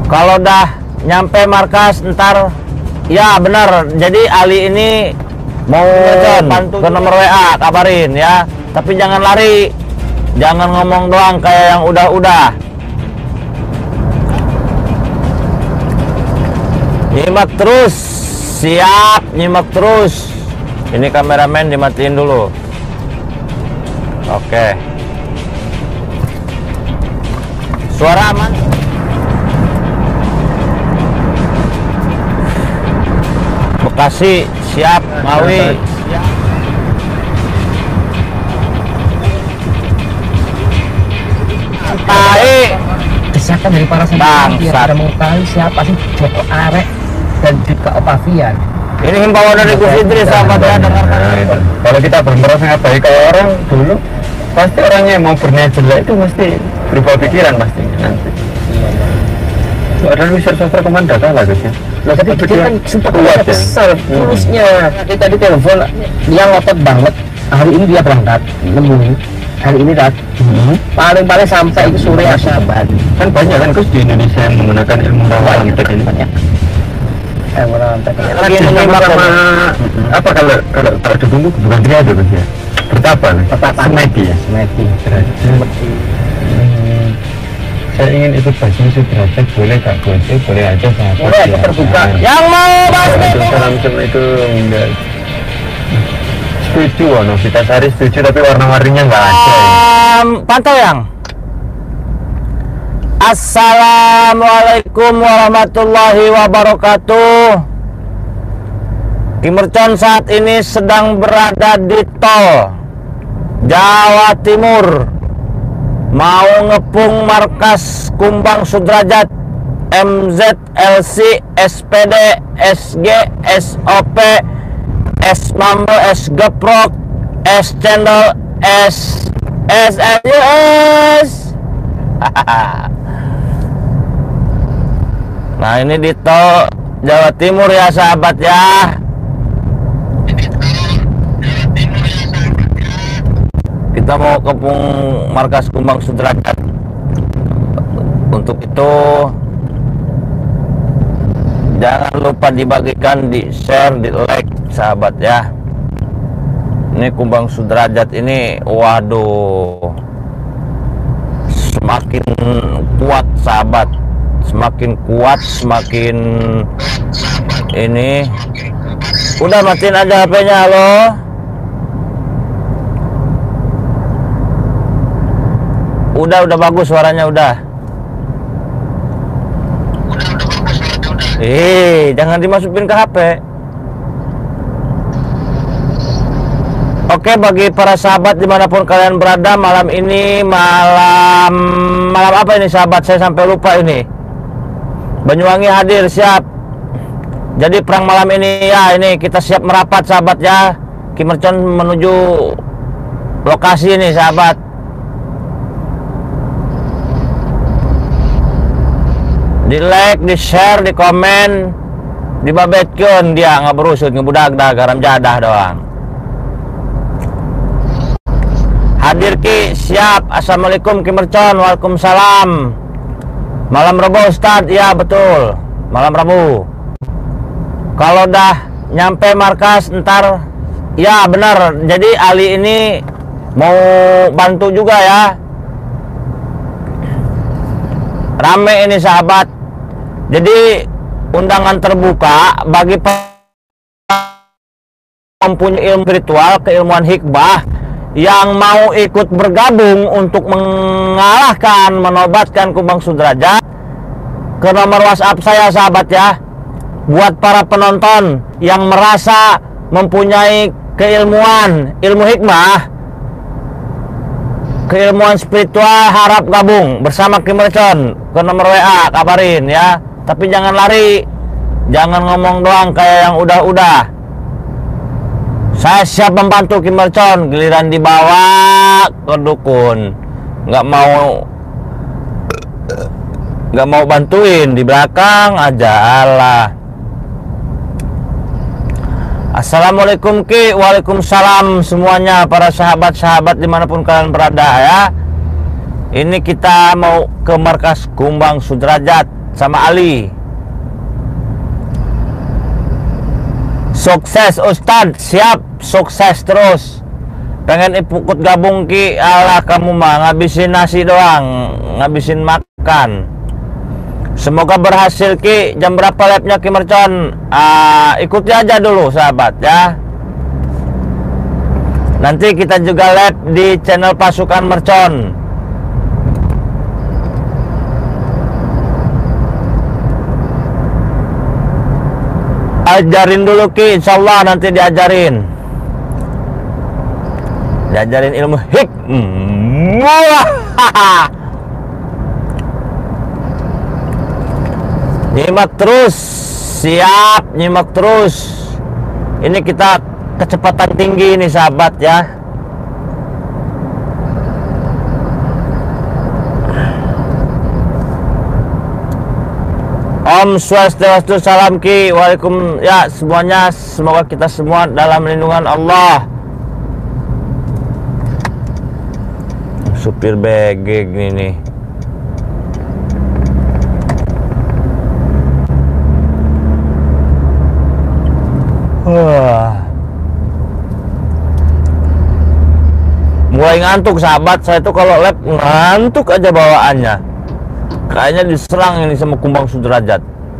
Kalau udah nyampe markas ntar, ya benar. Jadi Ali ini mau bantu ke nomor WA, kabarin ya. Tapi jangan lari, jangan ngomong doang kayak yang udah-udah. Nyimak terus, siap, nyimak terus. Ini kameramen dimatiin dulu. Oke. Suara aman. Bekasi siap, Ngawi siap. Desakan dari para santri yang tidak mengetahui siapa sih Joko Arek dan juga Opavian. Ini himbauan dari Gus Idris, sahabat ya, dengarkan. Kalau kita bermerasa sangat baik, kalau orang dulu pasti orangnya yang mau berniat jelek itu mesti berubah pikiran pasti nanti. Ada riset sastra komanda kalah Gus ya. Nah, tapi dia kan sempat kesel tulusnya. Tadi telepon dia ngotot banget. Hari ini dia berangkat nemu. Hari ini paling sampai itu sore ya sahabat. Kan banyak kan Gus di Indonesia yang menggunakan ilmu rawan ini. Lagi menyimak sama apa kalau dukung itu bukan dia ada Gus ya. Bertapa nih? Semedi ya. Semedi. Saya ingin itu basmi Sudrajat, boleh gak boleh aja sahabat. Boleh, ya. Terbuka. Yang mau basmi. Assalamualaikum. Enggak. Setuju, Novita Sari setuju, tapi warna-warninya nggak ada. Pantau yang. Assalamualaikum warahmatullahi wabarakatuh. Kimercon saat ini sedang berada di tol Jawa Timur, mau ngepung markas Kumbang Sudrajat, MZLC, SPD, SG, SOP, S Mambo, S Geprok, S Cendol, S SNUS. Nah, ini di tol Jawa Timur ya sahabat ya. Kita mau ke markas Kumbang Sudrajat. Untuk itu jangan lupa dibagikan, di share, di like sahabat ya. Ini Kumbang Sudrajat ini, waduh, semakin kuat sahabat, semakin kuat, semakin ini. Udah matiin aja HP-nya, halo. Udah bagus suaranya, udah. Jangan dimasukin ke HP. Oke, bagi para sahabat dimanapun kalian berada, malam ini malam apa ini sahabat? Saya sampai lupa ini. Banyuwangi hadir, siap. Jadi perang malam ini ya, ini kita siap merapat sahabat ya. Kimercon menuju lokasi ini sahabat. Di like, di share, di komen, di babetkeun dia nggak berusut, ngebudak dah garam jadah doang. Hadir ki, siap. Assalamualaikum Kimercon, waalaikumsalam. Malam Rabu Ustadz, ya betul, malam Rabu. Kalau udah nyampe markas ntar, ya benar. Jadi Ali ini mau bantu juga ya. Rame ini sahabat. Jadi undangan terbuka bagi mempunyai ilmu spiritual, keilmuan hikmah yang mau ikut bergabung untuk mengalahkan, menobatkan Kumbang Sudrajat, ke nomor WhatsApp saya sahabat ya. Buat para penonton yang merasa mempunyai keilmuan, ilmu hikmah, keilmuan spiritual, harap gabung bersama Kimercon, ke nomor WA, kabarin ya. Tapi jangan lari, jangan ngomong doang kayak yang udah-udah. Saya siap membantu Kimercon, giliran dibawa ke dukun, nggak mau bantuin, di belakang aja. Allah. Assalamualaikum Ki, waalaikumsalam semuanya para sahabat-sahabat dimanapun kalian berada ya. Ini kita mau ke markas Kumbang Sudrajat. sama Ali. Sukses Ustadz, siap, sukses terus. Pengen ikut gabung Ki, alah kamu mah ngabisin nasi doang, ngabisin makan. Semoga berhasil Ki. Jam berapa labnya Ki Mercon? Ikuti aja dulu sahabat ya. Nanti kita juga lab di channel Pasukan Mercon. Ajarin dulu Ki, insyaallah nanti diajarin. Diajarin ilmu hikmah. Nyimak terus, siap, nyimak terus. Ini kita kecepatan tinggi ini sahabat ya. Om Swastiastu, salam Ki. Waalaikum ya semuanya. Semoga kita semua dalam lindungan Allah. Supir BG ini. Mulai ngantuk sahabat. Saya tuh kalau lab ngantuk aja bawaannya. Kayaknya diserang ini sama kumbang sudrajat.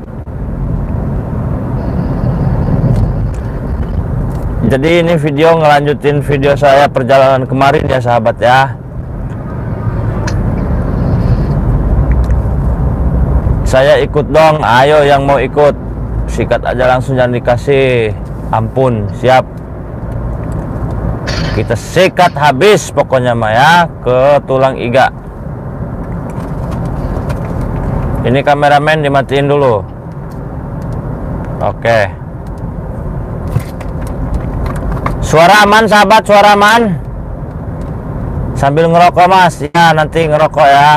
Jadi ini video ngelanjutin video saya perjalanan kemarin ya sahabat ya. Saya ikut dong, ayo yang mau ikut. Sikat aja langsung, jangan dikasih ampun, siap. Kita sikat habis pokoknya mah ya, ke tulang iga. Ini kameramen dimatiin dulu. Oke. Suara aman sahabat, suara aman. Sambil ngerokok mas, ya nanti ngerokok ya.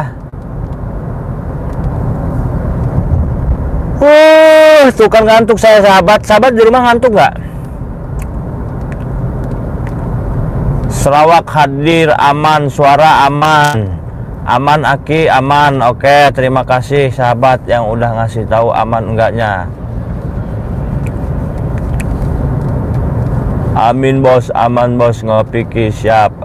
Tuh kan ngantuk saya sahabat. Sahabat di rumah ngantuk nggak? Sarawak hadir, aman, suara aman. Aman Aki, aman. Oke, terima kasih sahabat yang udah ngasih tahu aman enggaknya. Amin bos, aman bos, ngopi Ki, siap.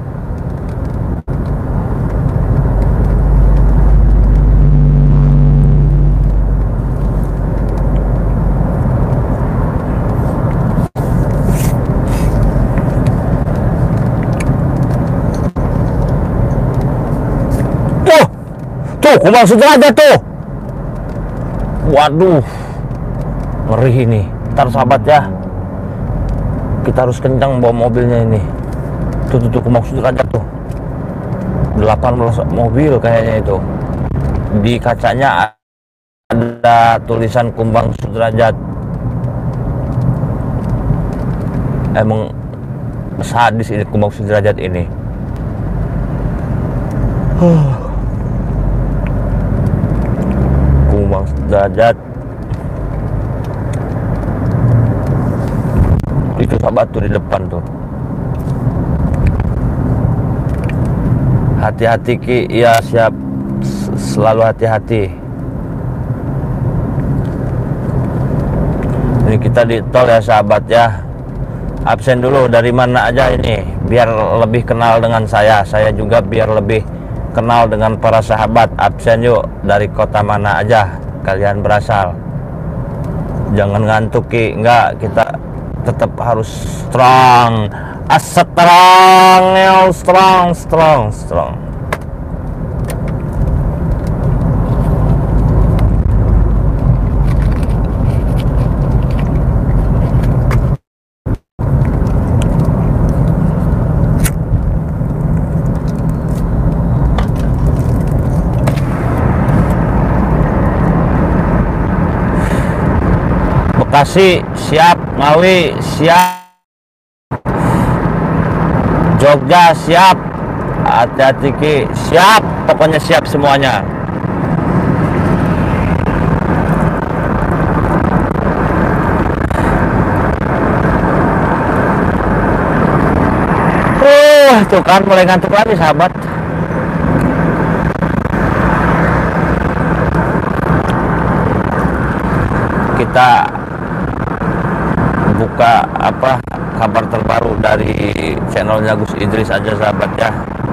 Tuh, kumbang sudrajat tuh. Waduh, ngeri ini. Ntar sahabat ya, kita harus kencang bawa mobilnya ini. Tuh kumbang sudrajat tuh. 18 mobil kayaknya itu. Di kacanya ada tulisan kumbang sudrajat. Emang sadis ini kumbang sudrajat ini. Kumbang sudrajat itu sahabat tuh di depan tuh. Hati-hati Ki, iya siap, selalu hati-hati. Ini kita di tol ya sahabat ya. Absen dulu, dari mana aja ini, biar lebih kenal dengan saya juga biar lebih kenal dengan para sahabat. Absen yuk, dari kota mana aja kalian berasal. Jangan ngantuk Ki, enggak, kita tetap harus strong. Strong. Bekasi siap, Ngawi siap, Jogja siap, hati-hati Ki, siap, pokoknya siap semuanya. Tuh kan mulai ngantuk lagi sahabat. kita buka kabar terbaru dari channelnya Gus Idris aja sahabat ya.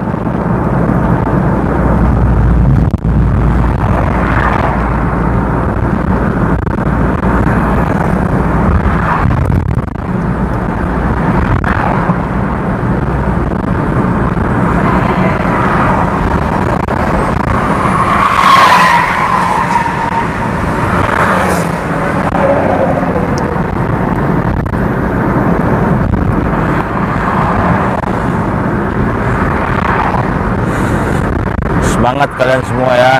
Semangat kalian semua ya.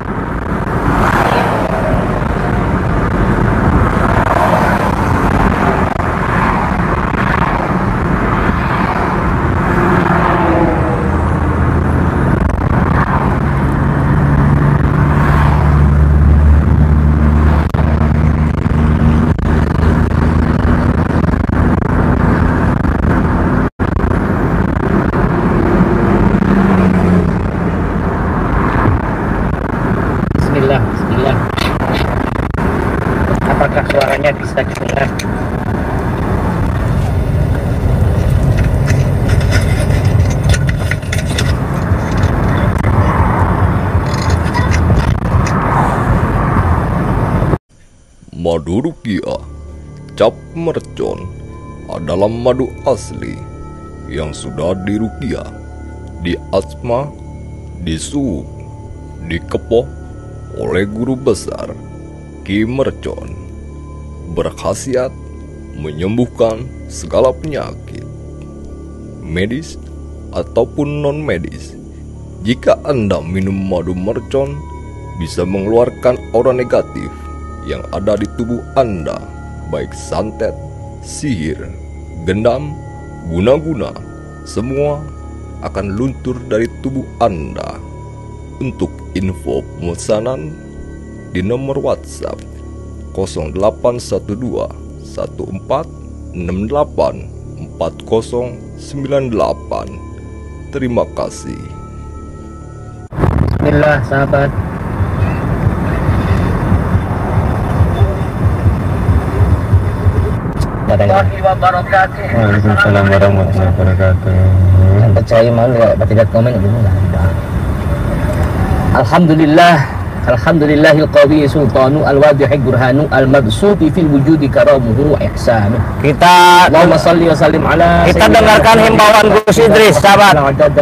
Bismillah. Apakah suaranya bisa didengar? Madu rukiah cap mercon adalah madu asli yang sudah dirukiah, diasma, disuuk, dikepoh oleh guru besar Ki Mercon, berkhasiat menyembuhkan segala penyakit medis ataupun non medis. Jika Anda minum madu mercon, bisa mengeluarkan aura negatif yang ada di tubuh Anda, baik santet, sihir, gendam, guna-guna, semua akan luntur dari tubuh Anda. Untuk info pemesanan di nomor WhatsApp 0812 1468 4098. Terima kasih. Bismillah sahabat. Waalaikumsalam warahmatullahi wabarakatuh. Yang percaya mau tidak komen dulu lah. Alhamdulillahil qawi sultanu al-wadihil burhanu al-mabsuti fil wujudi karamuhu wa ihsanu. Allahumma salli wa sallim ala Kita dengarkan himbauan Gus Idris sahabat.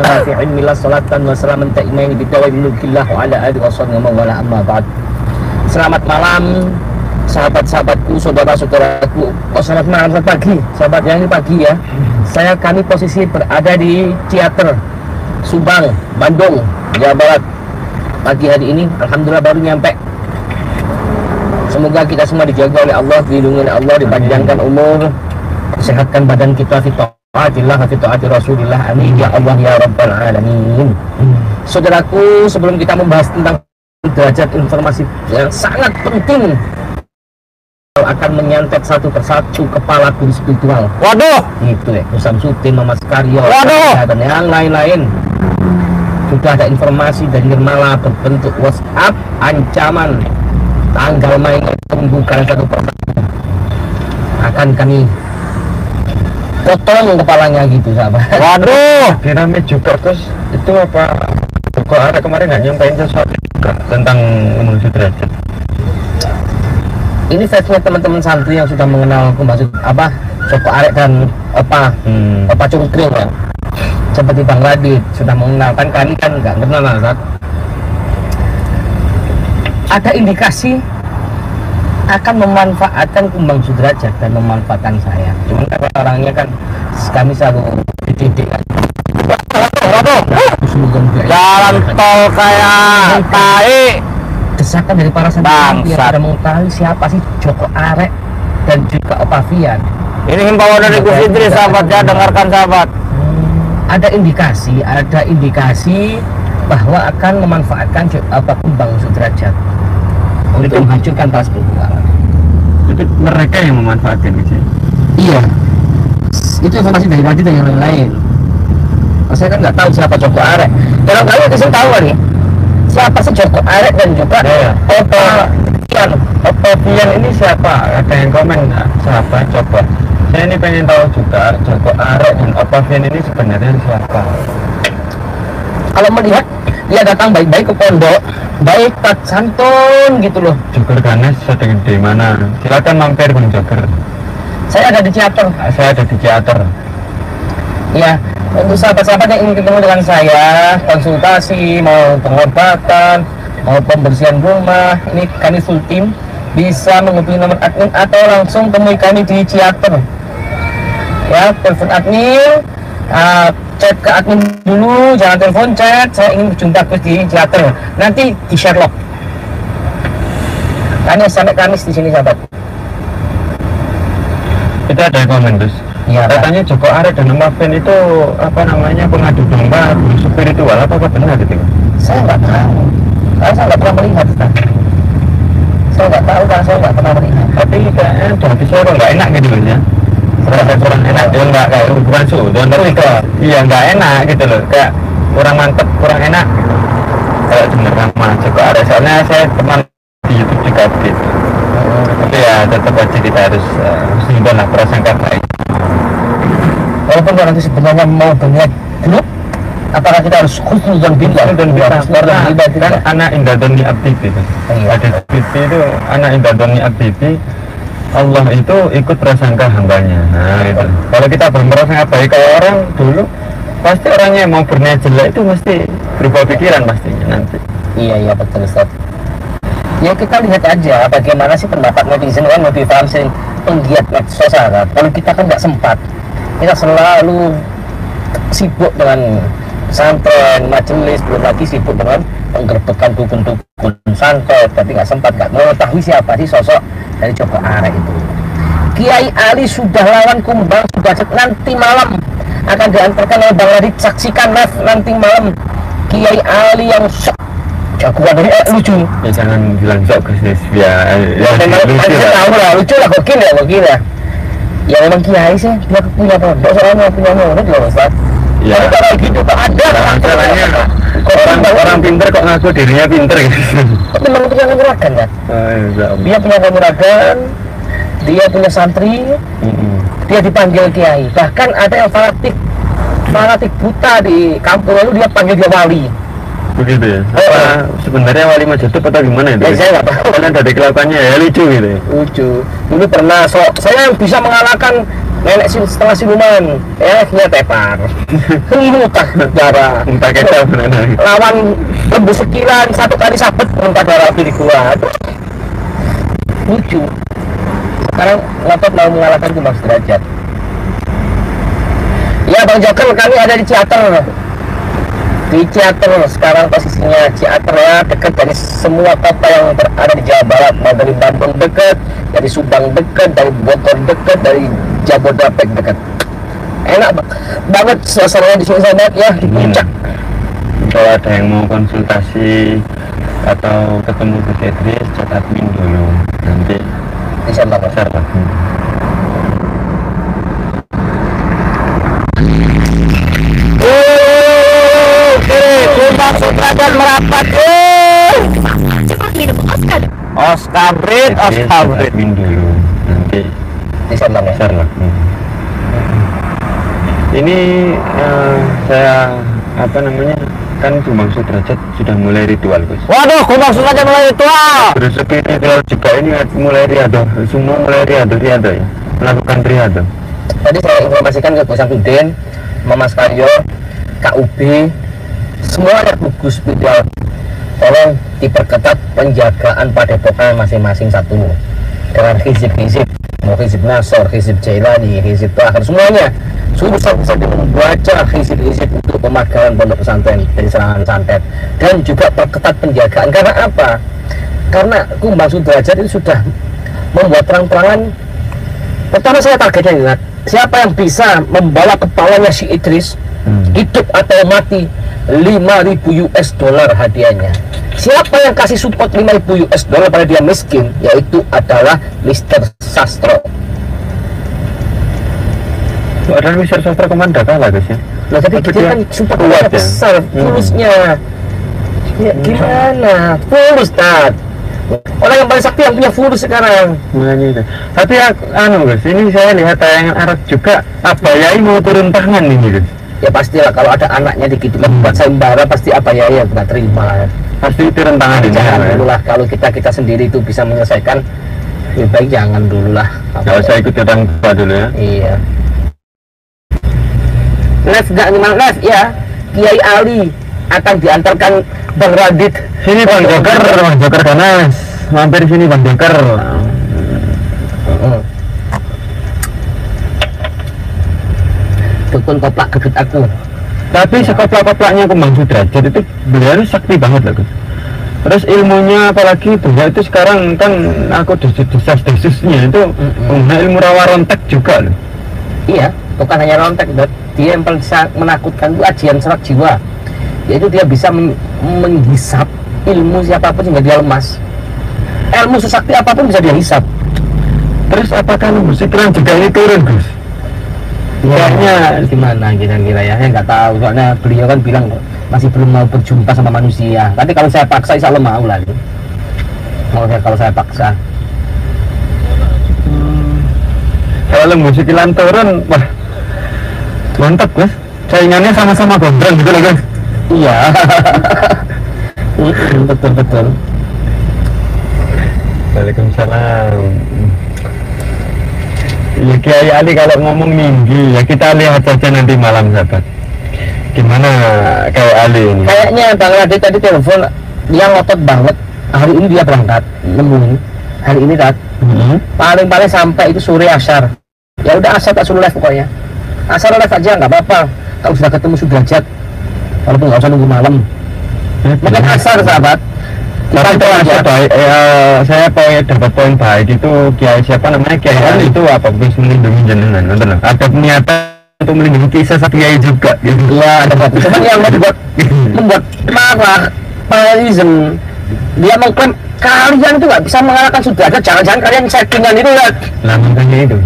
Selamat malam sahabat-sahabatku, saudara-saudaraku. Selamat malam, selamat pagi sahabat yang ini pagi ya. Kami posisi berada di Ciater, Subang, Bandung, Jawa Barat. Pagi hari ini alhamdulillah baru nyampe. Semoga kita semua dijaga oleh Allah, dilindungi oleh Allah, dipanjangkan umur, disehatkan badan kita, fi taatillah, fi taati Rasulillah, amin ya Allah ya rabbal alamin. Saudaraku, sebelum kita membahas tentang derajat informasi yang sangat penting, akan menyantet satu persatu kepala guru spiritual. Waduh, itu ya, Usam Sutin, Mama Skaryo, waduh, dan yang lain-lain. Sudah ada informasi dari Nirmala berbentuk WhatsApp, ancaman tanggal main pembukaan satu persatu akan kami potong kepalanya gitu sahabat. waduh. Rame juga terus itu apa? Kok ada kemarin nggak nyampein sesuatu juga tentang Umum Sudrajat? Ini versinya teman-teman santri yang sudah mengenal maksud apa Joko Arek dan Opa Cungkring ya. Seperti Bang Radit sudah mengenalkan, kami kan nggak kenal Ustaz. Ada indikasi akan memanfaatkan Kumbang Sudrajat dan memanfaatkan saya. Cuman orangnya kan kami selalu dididik kan. Jalan tol kayak tai. Desakan dari para santri yang ada mengetahui siapa sih Joko Arek dan juga Opa Fian. Ini himbauan dari Gus Idris sahabat ya, dengarkan sahabat. Ada indikasi bahwa akan memanfaatkan Kumbang Sudrajat untuk menghancurkan para spiritual. Itu mereka yang memanfaatkan gitu. Iya, itu informasi dari Radit dan yang lain. Saya kan nggak tahu siapa Joko Arek. Kalau kalian tahu nih siapa sih Joko Arek dan juga Opa Vian ini siapa? Ada yang komen siapa? Coba. Saya ini pengen tahu juga Joko Arek dan Octavian ini sebenarnya siapa? Kalau melihat dia datang baik-baik ke pondok, baik tak santun gitu loh. Joker Ganes sedang di mana? Silakan mampir Bang Joker. Saya ada di teater. Saya ada di teater. Ya, untuk sahabat-sahabat yang ingin ketemu dengan saya, konsultasi, mau pengobatan, mau pembersihan rumah, ini kami full tim, bisa menghubungi nomor admin atau langsung temui kami di teater. Ya, telepon admin, chat ke admin dulu, jangan telepon chat. Saya ingin berjumpa di teater. Nanti di Sherlock. Hanya sampai Kamis di sini sahabat. Itu ada yang komen terus. Iya, Katanya Joko Arek dan Octavian itu apa namanya pengadu domba spiritual, apa benar itu? saya nggak tahu. Karena saya nggak pernah melihat. Ustaz. Saya nggak tahu karena saya nggak pernah melihat. Tapi kayaknya hati saya kok nggak enak gitu loh ya. Serasa kurang enak, dia nggak kayak bukan suudon, tapi kayak iya nggak enak gitu loh, kayak kurang mantep, kurang enak. Kalau denger sama Joko Arek, soalnya saya teman di YouTube juga gitu. Tapi ya tetap aja kita harus simpan lah prasangka baik. Walaupun kalau nanti sebenarnya mau berniat buruk, apakah kita harus khusnuzon billah Dan kita tidak? kan anak Indadoni Abdibi itu. Iya. Ada Abdibi itu anak Indadoni Abdibi. Allah itu ikut prasangka hambanya. Nah itu. Kalau kita berprasangka baik kalau orang dulu, pasti orangnya yang mau berniat jelek itu mesti berubah pikiran pastinya nanti. Iya betul Ustaz. Ya kita lihat aja bagaimana sih pendapat netizen kan lebih paham sih penggiat medsos kan. Kalau kita kan nggak sempat, kita selalu sibuk dengan pesantren, majelis, belum lagi sibuk dengan penggerbekan dukun-dukun santet, tapi nggak sempat, nggak mengetahui siapa sih sosok dari Joko Arek itu. Kiai Ali sudah lawan kumbang, sudah nanti malam akan diantarkan oleh Bang Radit, saksikan live nanti malam Kiai Ali yang jagoan dari lucu. Ya jangan bilang sok Gus ya. Ya memang saya tahu lah, lucu lah, gokil ya. Ya memang kiai sih, dia punya pondok soalnya punya murid loh Ustaz. Ya. Tapi kalau gitu kok ada Masalahnya orang pinter kok ngaku dirinya pinter gitu. memang punya kanuragan kan? Dia punya kanuragan, dia punya santri, dia dipanggil kiai. Bahkan ada yang fanatik buta di kampung lalu dia panggil dia wali. Begitu ya? Apa sebenarnya wali Majapahit atau gimana itu? Ya, saya nggak tahu. Karena dari kelakuannya ya lucu gitu ya? Lucu. Dulu pernah saya bisa mengalahkan nenek setengah siluman, dia tepar. Muntah darah. Muntah kecap benar. Lawan lembu sekilan, satu kali sabet muntah darah di gua. Lucu. Sekarang ngotot mau mengalahkan Kumbang Sudrajat. Ya Bang Joker, kami ada di teater. Di teater sekarang posisinya teater ya, dekat dari semua kota yang berada di Jawa Barat, mau dari Bandung dekat, dari Subang dekat, dari Bogor dekat, dari Jabodetabek dekat. Enak banget suasananya di sini sahabat ya, di puncak. Kalau ada yang mau konsultasi atau ketemu Gus Idris, chat admin dulu. Nanti Bisa banget. share lah. Kumbang Sudrajat merapat. Oscar Brit. Admin dulu. Nanti Bisa banget. share lah. Ini saya apa namanya, kan Kumbang Sudrajat sudah mulai ritual Gus. Waduh, Kumbang Sudrajat mulai ritual. Terus ritual juga ini mulai riado, semua mulai riado ya, melakukan riado. Tadi saya informasikan ke Gus Samsudin, Mas Karyo, KUB, semua anak gugus spiritual, tolong diperketat penjagaan padepokan masing-masing satu dengan hizib-hizib, mau hizib Nasor, hizib Jailani, hizib Tahir, semuanya suruh sampai membaca hizib-hizib untuk pemagangan pondok pesantren dari serangan santet, dan juga perketat penjagaan. Karena apa? Karena Kumbang Sudrajat itu sudah membuat terang-terangan. Pertama saya targetnya ingat, siapa yang bisa membawa kepalanya si Idris hidup atau mati, 5.000 US dollar hadiahnya. Siapa yang kasih support 5.000 US dollar pada dia miskin, yaitu adalah Mr. Sastro. Padahal Mr. Sastra kemarin udah kalah Gus ya. Nah tapi Tapi dia dia kan support kuat ya? besar, fulusnya. Ya gimana? Fulus Tat. Orang yang paling sakti yang punya fulus sekarang. Makanya itu. Tapi Gus, ini saya lihat tayangan Arab juga Abayai mau turun tangan ini Gus. Ya pastilah kalau ada anaknya dikit buat sayembara pasti apa ya nggak terima. Pasti turun tangan ini. Jangan dulu lah, kalau kita sendiri itu bisa menyelesaikan, lebih baik jangan dulu lah. Kalau saya ikut orang tua dulu ya. Iya. Live nggak gimana live ya? Kiai Ali akan diantarkan Bang Radit. Sini Bang Joker ganas. Mampir sini Bang Joker. Dukun koplak gebet aku. Tapi sekoplak-koplaknya Kembang Sudrajat itu beliau sakti banget loh Gus. Terus ilmunya apalagi beliau itu sekarang kan aku desas-desusnya itu mengenai ilmu rawa rontek juga loh. Iya, bukan hanya rontek, dia yang paling menakutkan itu ajian serat jiwa. Yaitu dia bisa menghisap ilmu siapapun sehingga dia lemas. Ilmu sesakti apapun bisa dia hisap. Terus apakah musikiran juga ini turun Gus? Kayaknya gimana kira-kira ya, saya nggak tahu. Soalnya beliau kan bilang masih belum mau berjumpa sama manusia. Tapi kalau saya paksa, insya Allah mau lah. Kalau saya paksa. Kalau musikilan turun, wah mantap Gus. Saingannya sama-sama gondrong gitu loh Gus. Iya. Betul. Waalaikumsalam. Ya Kiai Ali kalau ngomong tinggi ya kita lihat saja nanti malam sahabat. Gimana Kiai Ali ini? Kayaknya Bang Radit tadi telepon, dia ngotot banget. Hari ini dia berangkat, nemuin. Hari ini paling sampai itu sore asar. Ya udah asar tak suruh live pokoknya. Asar live aja nggak apa-apa. Kalau sudah ketemu Sudrajat, walaupun nggak usah nunggu malam. Mungkin asar sahabat. Tapi itu asar baik. Saya dapat poin baik itu Kiai siapa namanya Kiai Ali itu apa bisa melindungi jenengan, nonton. Ada niatan untuk melindungi kisah Kiai juga. Gitu. Ya ada bagus. Cuman yang membuat marah Parizem. Dia mengklaim kalian itu nggak bisa mengalahkan Sudrajat, jangan-jangan kalian settingan itu ya. Lah makanya itu.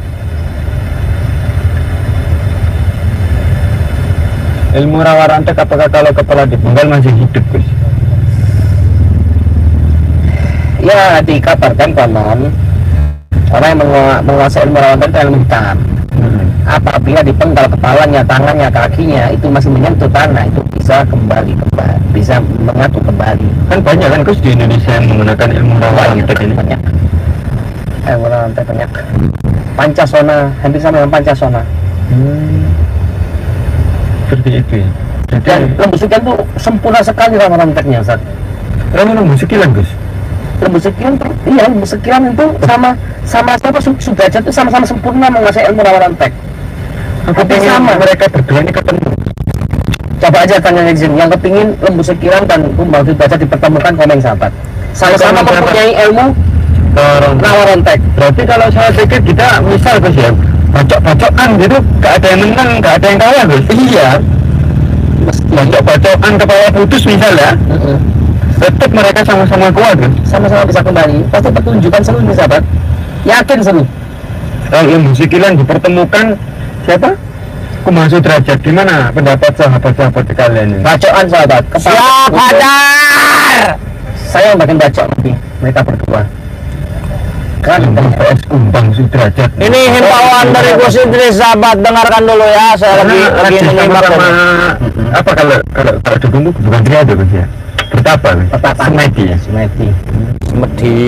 Ilmu rawa rantek apakah kalau kepala dipenggal masih hidup Gus? Ya dikabarkan konon orang yang menguasai ilmu rawa rantek itu ilmu hitam. Apabila dipenggal kepalanya, tangannya, kakinya itu masih menyentuh tanah, itu bisa kembali, bisa menyatu kembali. Kan banyak kan Gus di Indonesia yang menggunakan ilmu rawa rantek ini. Banyak. Ilmu rawa rantek banyak. Pancasona, hampir sama dengan Pancasona. Seperti itu ya. Jadi Dan lembu sekian tuh sempurna sekali rawa ranteknya, Ustaz. lembu sekilan Gus. Lembu sekian tuh, iya lembu sekian itu sama siapa Sudrajat itu sama-sama sempurna menguasai ilmu rawa rantek. Aku Hampir pengen sama. mereka berdua ini ketemu. Coba aja tanya netizen yang kepingin lembu sekian dan Kembang Sudrajat dipertemukan, komen sahabat. Sama-sama Komen, mempunyai ilmu rawa rantek. Berarti kalau saya pikir kita misal Gus ya, bacok-bacokan gitu, gak ada yang menang, gak ada yang kalah Gus. Iya. Bacok-bacokan kepala putus misal ya, tetap mereka sama-sama kuat Gus. Sama-sama bisa kembali. Pasti pertunjukan seru nih sahabat. Yakin seru. Kalau ilmu sikilan dipertemukan siapa? Kembang Sudrajat. Gimana pendapat sahabat-sahabat kalian ini? Bacokan sahabat. Siap hajar. Saya yang bagian bacok nanti. Mereka berdua. Kan PS Kembang Sudrajat. Ini himbauan dari Gus Idris, sahabat, dengarkan dulu ya. Saya lagi menyimak sama ini. apa kalau dukung itu bukan triade Gus ya? Bertapa Gus? Bertapa. Semedi ya? Semedi. Semedi.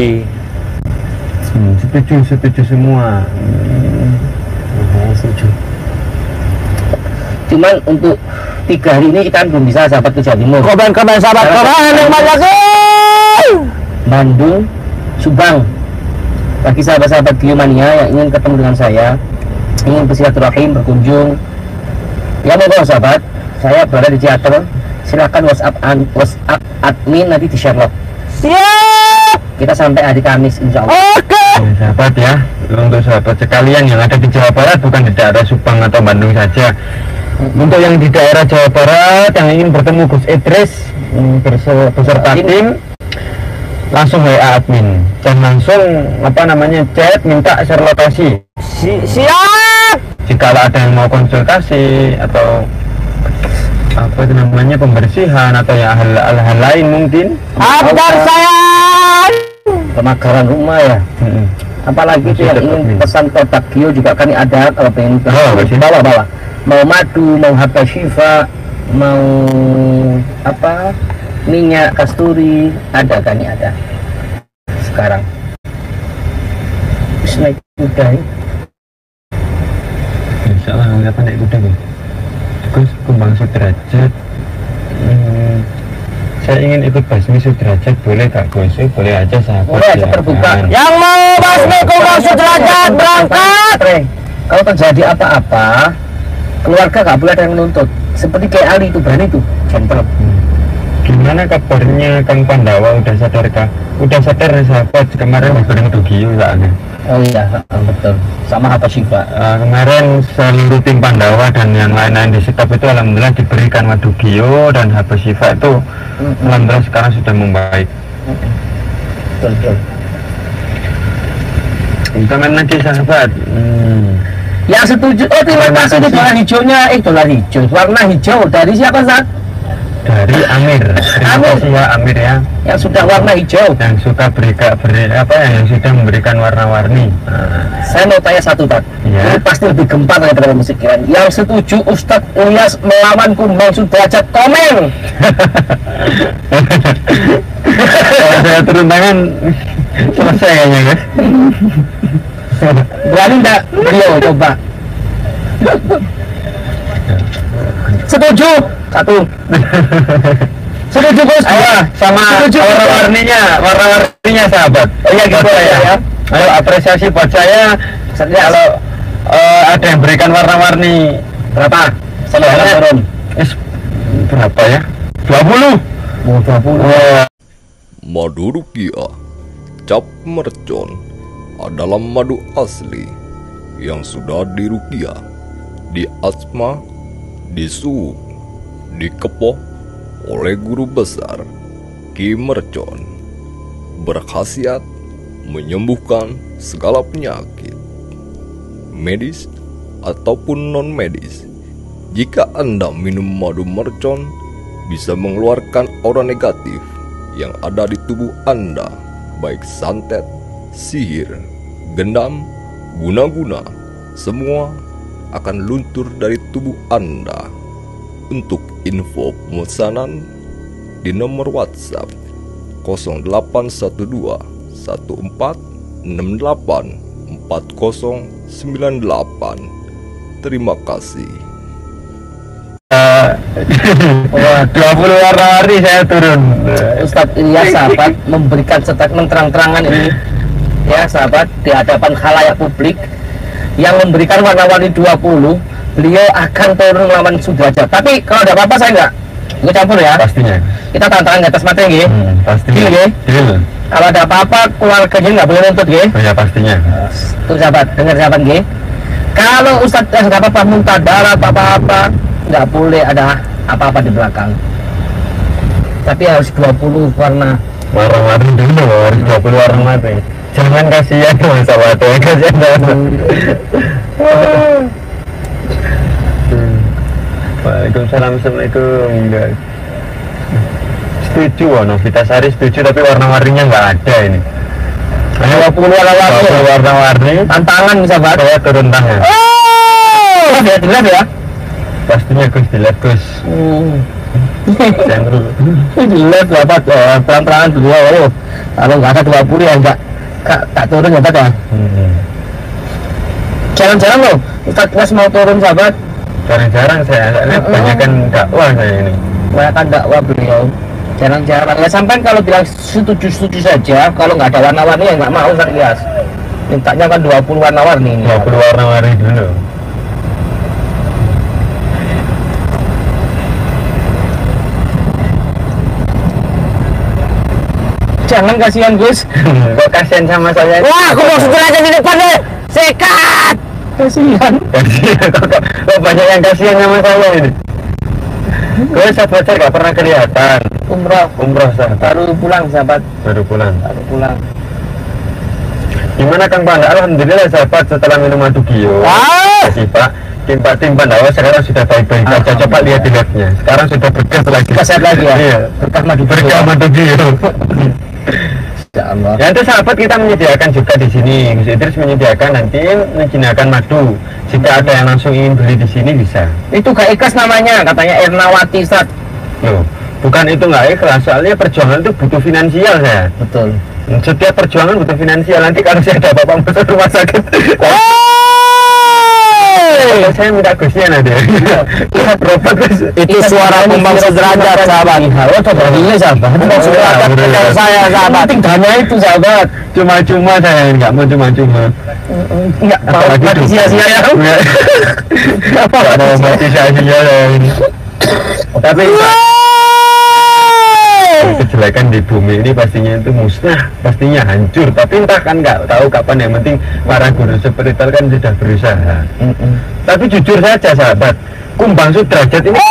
Setuju semua. Setuju. Cuman untuk 3 hari ini kita belum bisa sahabat ke Jawa Timur. Komen sahabat, komen yang banyak. Bandung, Subang. Bagi sahabat-sahabat Geomania yang ingin ketemu dengan saya, ingin bersilaturahim, berkunjung, ya monggo sahabat, saya berada di teater. Silakan WhatsApp admin, nanti di share log. Siap. Kita sampai hari Kamis insya Allah. Oke. Sahabat ya, untuk sahabat sekalian yang ada di Jawa Barat, bukan di daerah Subang atau Bandung saja. Untuk yang di daerah Jawa Barat yang ingin bertemu Gus Idris beserta tim, langsung WA admin dan langsung chat minta share lokasi. Siap. Jika ada yang mau konsultasi atau pembersihan atau ya hal-hal lain mungkin. Hajar saya. pemagaran rumah ya. Apalagi itu yang ingin pesan ke Bagio juga kan ada, kalau pengen bawa mau madu, mau haba syifa, mau apa minyak kasturi, ada kan, ini ada sekarang. Terus naik kuda ya. Insya Allah kapan naik kuda gue. Terus Kembang Sudrajat. Saya ingin ikut basmi Sudrajat, boleh tak Gus? Boleh aja sahabat. Boleh aja terbuka. Yang mau basmi Kembang Sudrajat berangkat. Kalau terjadi apa-apa, keluarga gak boleh ada yang menuntut. Seperti kayak Ali itu, berani tuh, gentle. Gimana kabarnya Kang Pandawa, udah sadarkah? Udah sadar sahabat, kemarin bareng Dugio soalnya. Oh iya, betul. Sama apa sih Pak? Kemarin seluruh tim Pandawa dan yang lain-lain di staf itu alhamdulillah diberikan Madugio dan Haba Syifa itu alhamdulillah sekarang sudah membaik. Betul. Komen lagi sahabat. Yang setuju, terima kasih di dolar hijaunya, dolar hijau, warna hijau dari siapa Zat? Dari Amir. Terima kasih ya Amir ya. Yang sudah warna hijau. Yang suka yang sudah memberikan warna-warni. Saya mau tanya satu Pak. Ya. Ini pasti lebih gempar daripada musik kalian. Yang setuju Ustadz Ilyas melawan Kembang Sudrajat, komen. Kalau saya turun tangan selesai kayaknya guys. Berani enggak beliau coba? Setuju satu. Setuju Gus? Ayo sama warna-warninya sahabat. Oh iya gitu ya. Ayo apresiasi buat saya. Kalau ada yang berikan warna-warni berapa? Silahkan turun. Berapa ya? 20. Mau 20. Madu Rukiah Cap Mercon adalah madu asli yang sudah dirukiah, diasma, disuuk, dikepoh oleh guru besar Ki Mercon, berkhasiat menyembuhkan segala penyakit medis ataupun non medis. Jika Anda minum madu mercon, bisa mengeluarkan aura negatif yang ada di tubuh Anda, baik santet, sihir, gendam, guna-guna, semua akan luntur dari tubuh Anda. Untuk info pemesanan di nomor WhatsApp 0812 1468 4098. Terima kasih. 20 warna-warni saya turun. Ustadz Ilyas sahabat memberikan statement terang-terangan ini ya sahabat di hadapan khalayak publik yang memberikan warna-warni 20. Beliau akan turun melawan Sudrajat. Tapi kalau ada apa-apa saya enggak ikut campur ya. Pastinya. Kita tantangan di atas materi nggih. Pastinya. Deal. Kalau ada apa-apa keluarganya nggak boleh nuntut nggih. Oh ya pastinya. Tuh sahabat, dengar sahabat nggih. Kalau Ustadz nggak apa-apa muntah darah apa-apa, nggak boleh ada apa-apa di belakang. Tapi harus 20 warna-warni dulu, harus 20 warna-warni. Jangan kasihan sahabat, kasihan banget. Waalaikumsalam, assalamualaikum. Setuju, Novitasari setuju, tapi warna-warninya nggak ada ini. 20 warna-warni. 20 warna-warni. Tantangan sahabat. Saya turun tangan. Dilihat ya. Pastinya Gus, dilihat Gus. Dilihat sahabat, pelan-pelan dulu. Kalau nggak ada 20 ya nggak turun ya Pak ya. Jarang-jarang loh Ustadz Ilyas mau turun sahabat. Jarang-jarang saya, kebanyakan dakwah saya ini. Kebanyakan dakwah beliau. Jarang-jarang. Ya sampai kalau bilang setuju saja, kalau nggak ada warna-warni ya nggak mau Ustadz Ilyas. Mintanya kan 20 warna-warni ini. 20 warna-warni dulu. Jangan kasihan Gus. Kok kasihan sama saya? Wah, aku mau Sudrajat di depan deh. Sekat. Kasihan. Kok banyak yang kasihan sama saya ini? Gue sahabat saya gak pernah kelihatan. Umroh sahabat. baru pulang sahabat. Baru pulang. Gimana Kang Panda? Alhamdulillah sahabat setelah minum Madugio. Kasih Pak. Tim Pandawa sekarang sudah baik-baik saja. Coba lihat di labnya. Sekarang sudah berkah lagi. Kita sehat lagi ya. Iya. Berkah Madugio. Berkah Madugio. Ya Allah. Ya itu sahabat kita menyediakan juga di sini. Gus Idris menyediakan nanti menyediakan madu. Jika ada yang langsung ingin beli di sini bisa. Itu gak ikhlas namanya, katanya Ernawati Ustaz. Loh, bukan itu nggak ikhlas, soalnya perjuangan itu butuh finansial saya. Betul. Setiap perjuangan butuh finansial. Nanti kalau saya ada apa-apa masuk rumah sakit, saya minta Gusnya nanti. Kita berobat Gus. Itu suara Kumbang Sudrajat, sahabat. Oh, coba ini sahabat. Kumbang Sudrajat percaya saya, sahabat. Penting dana itu sahabat. Cuma-cuma saya nggak mau cuma-cuma. Enggak mau Apalagi mati dukun. sia-sia ya. Nggak mau mati sia-sia ya ini. Tapi kejelekan di bumi ini pastinya itu musnah, pastinya hancur. Tapi entah kan nggak tahu kapan. Yang penting para guru spiritual kan sudah berusaha. Tapi jujur saja sahabat, Kumbang Sudrajat ini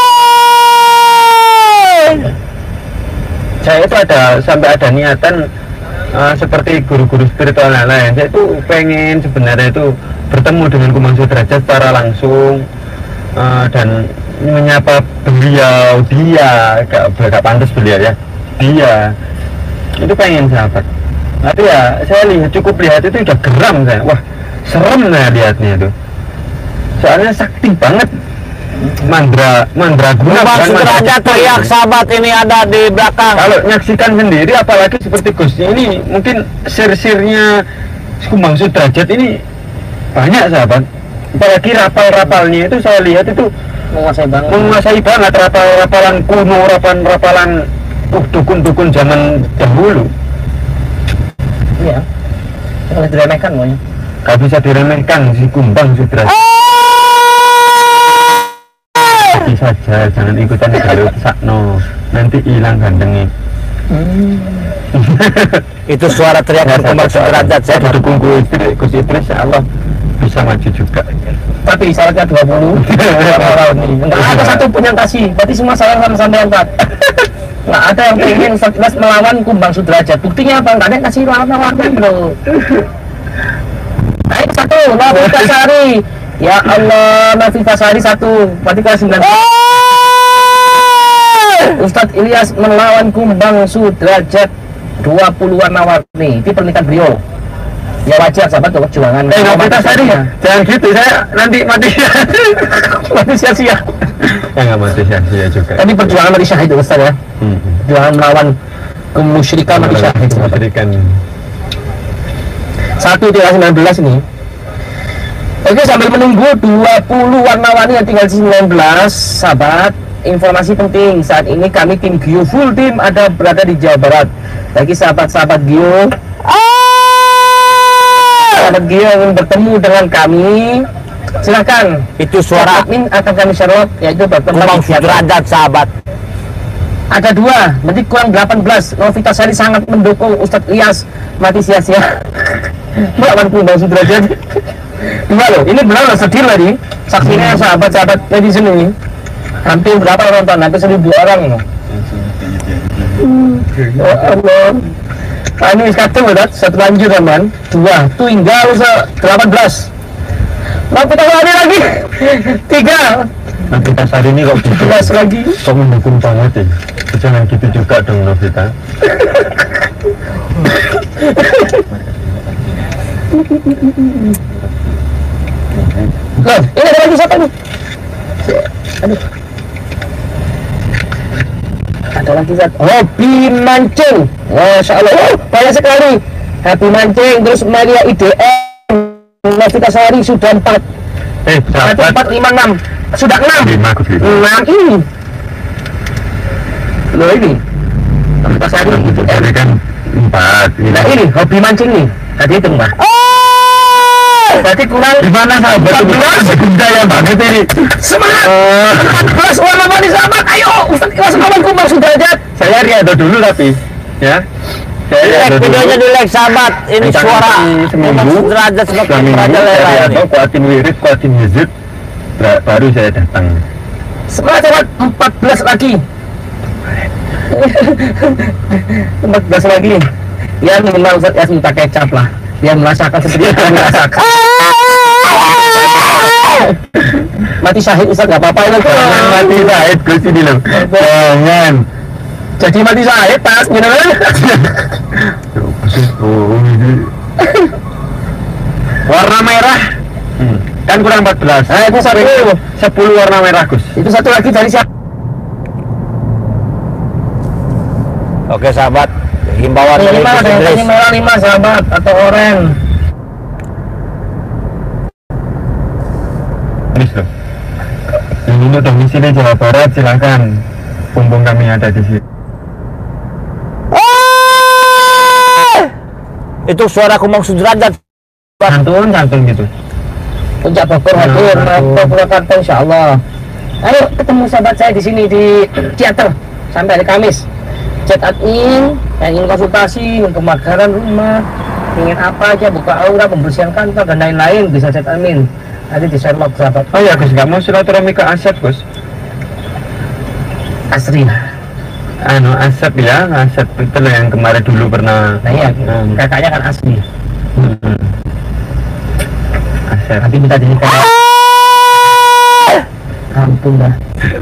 saya itu sampai ada niatan seperti guru-guru spiritual yang lain. Saya itu pengen sebenarnya itu bertemu dengan Kumbang Sudrajat secara langsung dan menyapa beliau, dia gak pantas beliau ya, dia itu pengen sahabat. Tapi ya saya cukup lihat itu udah geram saya, wah serem saya lihatnya itu, soalnya sakti banget. Mandraguna Kumbang bukan Sudrajat mandraguna. teriak, sahabat, ini ada di belakang. Kalau nyaksikan sendiri, apalagi seperti Gusnya ini, mungkin sir-sirnya Kumbang Sudrajat ini banyak sahabat. Apalagi rapal-rapalnya itu saya lihat itu menguasai banget rapal-rapalan kuno, rapalan dukun-dukun zaman dahulu. Iya. Kalau diremehkan semuanya. Gak bisa diremehkan si Kumbang Sudrajat. Hati saja, jangan ikutan galau sakno, nanti hilang gandengnya. Itu suara teriakan Kumbang Sudrajat, Saya sahabat. dukung Gus Idris, ya Allah bisa maju juga. Tapi syaratnya 20. Enggak ada satu pun yang kasih. Berarti semua salah sama sampean, Pak. Enggak ada yang pengen Ustaz melawan Kumbang Sudrajat. Buktinya apa? Enggak ada yang kasih lawan bro. Ayo satu, Nafita Sari. Ya Allah, Nafita Sari satu. Berarti kelas 9. Ustadz Ilyas melawan Kumbang Sudrajat 20 warna-warni. Itu pernikahan beliau. Ya wajar sahabat perjuangan. Nafita Sari, jangan gitu, saya nanti mati. Mati sia-sia. Ya nggak mati sia-sia juga. Tadi perjuangan mati syahid Ustaz ya. Perjuangan melawan kemusyrikan mati syahid. Memberikan Satu di kelas 19 ini. Oke, sambil menunggu 20 warna-warni yang tinggal 19, sahabat, informasi penting. Saat ini kami tim Gio, full tim ada berada di Jawa Barat. Bagi sahabat-sahabat Gio, sahabat Gio yang ingin bertemu dengan kami, silakan. Itu suara Admin akan kami share, yaitu bertemu Kumbang di Jawa Barat. Sudrajat, sahabat. Ada 2, berarti kurang 18. Novita Sari sangat mendukung Ustadz Ilyas mati sia-sia. Melawan Kumbang Sudrajat. 2 loh, ini benar loh, sedih tadi. Saksinya sahabat-sahabat netizen ini. Hampir berapa nonton? Hampir 1000 orang loh. Ya Allah. Nah, ini kadang loh, satu lanjut teman. 2, tinggal 18. Novita Sari lagi. 3, Nafita Sari ini kok gitu, 11 lagi. kok mendukung banget ya. Jangan gitu juga dong Nafita. Loh, ini ada lagi siapa nih? Aduh. Ada lagi Zat. Hobi mancing. Masya Allah. Oh, banyak sekali. Hobi mancing. Terus Maria IDM. Novita Sari sudah 4. Sahabat 4, 5, 6. Sudah 6. 5 ke 5. 6 ini. Loh ini. Novita Sari. Itu tadi kan 4. Nah ini hobi mancing nih. Tadi itu Mbak. Berarti kurang Gimana sahabat? 14. Budaya banget ini. Semangat. 14 warna-warni sahabat. Ayo Ustadz Ilyas melawan Kumbang Sudrajat. Saya riado dulu tapi ya. Saya Di like riado dulu. videonya, di like, sahabat. Ini Kita suara nanti Kumbang seminggu, Sudrajat sebagai seminggu Raja saya Lela ini. riado, kuatin wirid, kuatin hizib, baru saya datang. Semangat sahabat. 14 lagi. 14 lagi. Ya minimal Ustadz Ilyas minta kecap lah. Dia merasakan seperti yang kami rasakan. Mati syahid Ustadz, gak apa-apa itu. Jangan mati Said Gus ini loh. Jangan. Jadi mati saya pas beneran. Oh, ini. Warna merah. Kan kurang 14. Nah, itu satu. 10 warna merah, Gus. Itu satu lagi dari siapa? Oke sahabat, himbauan dari Lima, Gus ada yang Idris. kasih merah 5 sahabat atau oranye. Ini loh. Ini domisili Jawa Barat, silakan. Mumpung kami ada di sini. Itu suara Kumang Sudrajat. Santun gitu. Puncak Bogor hadir, Mato Purwakarta insya Allah. Ayo ketemu sahabat saya di sini di teater sampai hari Kamis. Chat admin, yang ingin konsultasi, ingin pemagaran rumah, ingin apa aja, buka aura, pembersihan kantor dan lain-lain bisa chat admin. Nanti di Sherlock sahabat. Oh ya, Gus, nggak mau silaturahmi ke Asep, Gus. Asri. Asep ya, Asep itu loh yang kemarin dulu pernah. Nah iya, kakaknya kan asli. Asep. Nanti minta dinikahi. Ampun dah.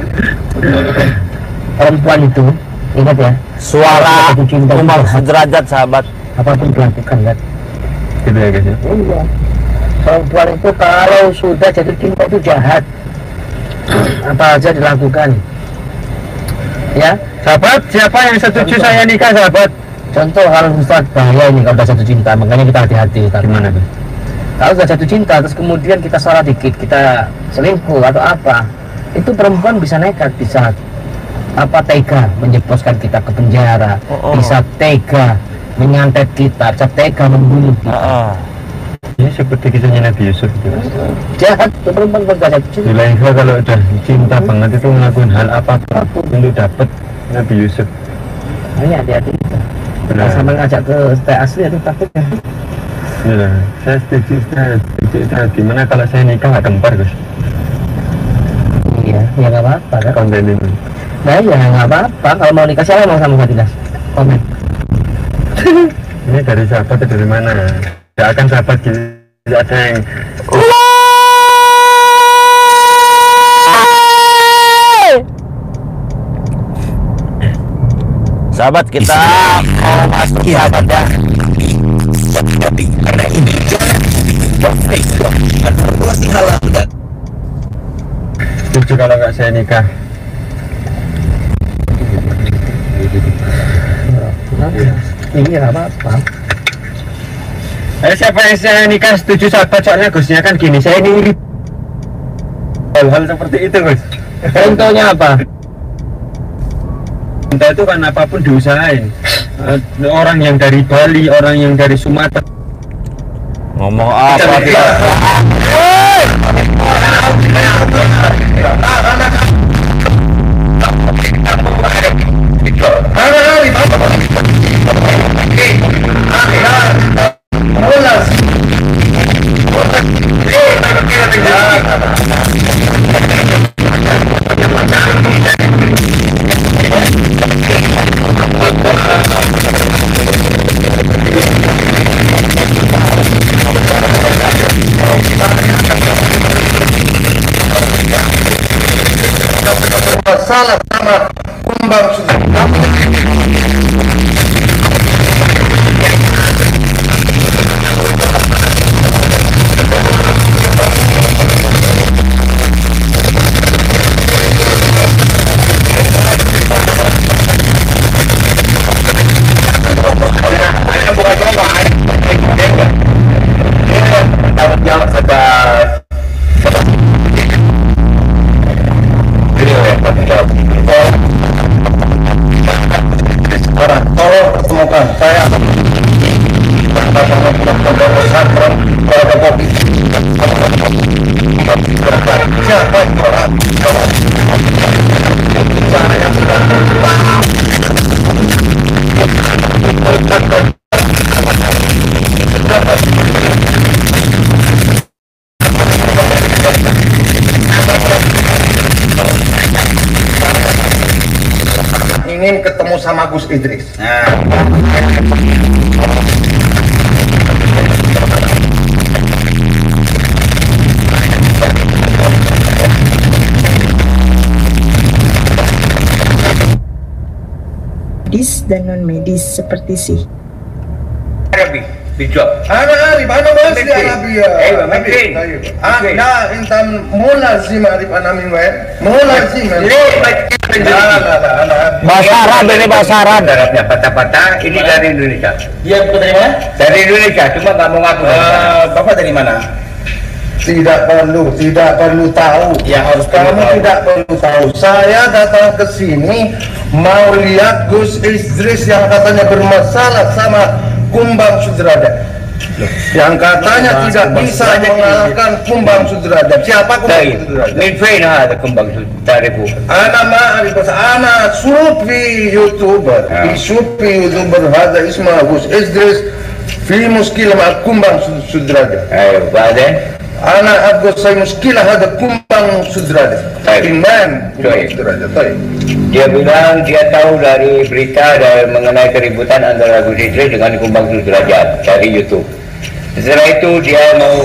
Perempuan itu, ingat ya, Suara jatuh cinta Kumang itu Sudrajat sahabat. apapun dilakukan kan. Gitu ya, guys. Iya. Perempuan itu kalau sudah jatuh cinta itu jahat. Apa aja dilakukan. Ya, Sahabat, siapa yang setuju saya nikah, sahabat? contoh kalau Ustaz bahaya ini kalau udah jatuh cinta, makanya kita hati-hati. Ustaz. Gimana, Gus? Kalau sudah jatuh cinta terus kemudian kita salah dikit, kita selingkuh atau apa, itu perempuan bisa nekat, bisa apa tega menjebloskan kita ke penjara, bisa tega menyantet kita, bisa tega membunuh kita. Ini seperti kisahnya Nabi Yusuf itu. Jahat tuh perempuan kalau sudah jatuh cinta. Zulaikha kalau udah cinta banget itu ngelakuin hal apapun untuk dapat Nabi Yusuf. Ini hati-hati. Benar. Sama ngajak ke stay asli itu takutnya. Ya, saya setuju. Gimana kalau saya nikah nggak kembar, Gus? Iya, ya nggak apa-apa kan. Konten ini. Nah ya nggak apa-apa. Kalau mau nikah siapa mau sama Fadilas? Komen. Ini dari sahabat atau dari mana? Tidak akan sahabat gitu. Tidak ada yang Sahabat kita mau masuk sahabat ya. setuju kalau nggak saya nikah. Ini nggak apa-apa. Siapa yang saya nikah setuju sahabat, soalnya Gusnya kan gini, saya ini hal-hal seperti itu, Gus. Contohnya apa? Cinta itu kan apapun diusahain. Orang yang dari Bali, orang yang dari Sumatera. Ngomong apa kita? Salah sama Kumbang Sudrajat. Tanggung jawab atas tolong temukan saya siapa orang yang sudah ingin ketemu sama Gus Idris. dan non-medis seperti sih. Arabi bijak. أنا أعرف أنا بس عربية. أيوة مدرين. طيب لا أنت مو لازم أعرف أنا من وين. مو لازم. لا أنا Bahasa Arab ini, bahasa Arab. Arabnya patah-patah ini dari Indonesia. Dia dari mana? Dari Indonesia, cuma nggak mau ngaku. Bapak dari mana? tidak perlu tahu. Ya, harus Kamu tahu. tidak perlu tahu. Saya datang ke sini mau lihat Gus Idris yang katanya bermasalah sama Kumbang Sudrajat. Yang katanya tidak bisa mengalahkan Kumbang Sudrajat. Siapa Kumbang Sudrajat? Min fين هذا كمبang تعرفه؟ أنا ما أعرف بس أنا صوفي يوتيوبر في صوفي يوتيوبر هذا اسمه أبو إدريس في مشكلة مع كومبان سدرادة. أيوة بعدين؟ أنا أبغى صي مشكلة هذا كومبان سدرادة. طيب. Iman Baik. Sudrajat. طيب. Dia bilang dia tahu dari berita dan mengenai keributan antara Gus Idris dengan Kumbang Sudrajat dari YouTube. Setelah itu dia mau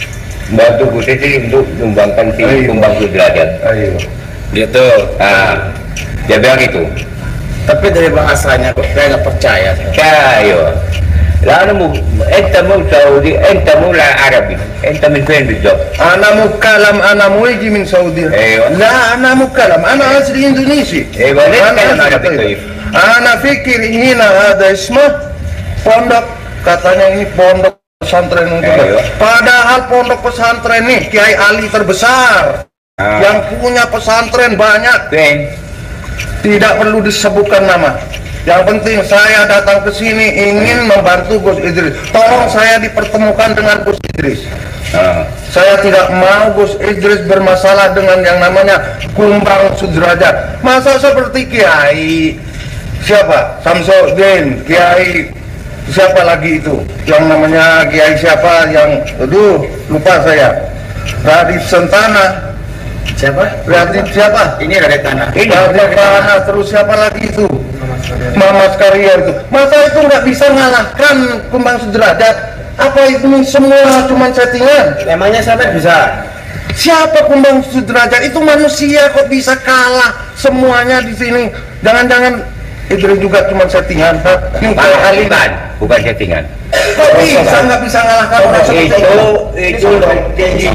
bantu Gus Idris untuk menyumbangkan si Ayo. Kumbang Sudrajat. Ayo. Gitu. Nah, dia bilang itu. Tapi dari bahasanya kok saya nggak percaya. Ayo. Lalu أنت مو سعودي أنت مو عربي أنت من فين بالضبط؟ أنا مكلم أنا مويجي من سعودية. أيوة. لا أنا مكلم أنا أصلي إندونيسي. أيوة ليش أنا تتكلم أصلي عربي طيب. طيب؟ أنا fikir هنا هذا اسمه pondok, katanya ini pondok pesantren juga. Ayo. Padahal pondok pesantren nih Kiai Ali terbesar yang punya pesantren banyak, فين؟ tidak perlu disebutkan nama. Yang penting saya datang ke sini ingin membantu Gus Idris. Tolong saya dipertemukan dengan Gus Idris. Saya tidak mau Gus Idris bermasalah dengan yang namanya Kumbang Sudrajat. Masa seperti Kiai siapa? Samsudin, Kiai siapa lagi itu? Yang namanya Kiai siapa yang aduh lupa saya. Radit Sentana. Siapa? Radit siapa? Ini Raden Tanah. Radit Tanah, terus siapa lagi itu? Mamas Karya itu. Masa itu nggak bisa ngalahkan Kumbang Sudrajat? Apa itu semua cuma settingan? Emangnya sampai bisa? Siapa Kumbang Sudrajat? Itu manusia kok bisa kalah semuanya di sini? Jangan-jangan Idris juga cuma settingan? Ini kayak Ali bukan settingan. kok bisa nggak bisa ngalahkan orang seperti Itu janji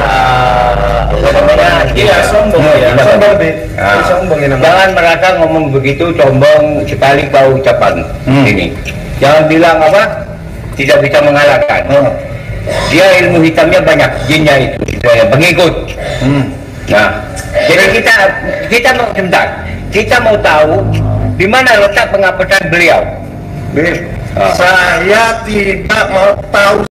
Iya, sombong ya. Sombong, Be. Ah. Sombong ya namanya. Jangan merasa ngomong begitu sombong sekali kau ucapan ini. Jangan bilang apa tidak bisa mengalahkan. Dia ilmu hitamnya banyak, jinnya itu, dia pengikut. Nah, jadi kita mau sebentar, kita mau tahu di mana letak pengapesan beliau. Be, saya tidak mau tahu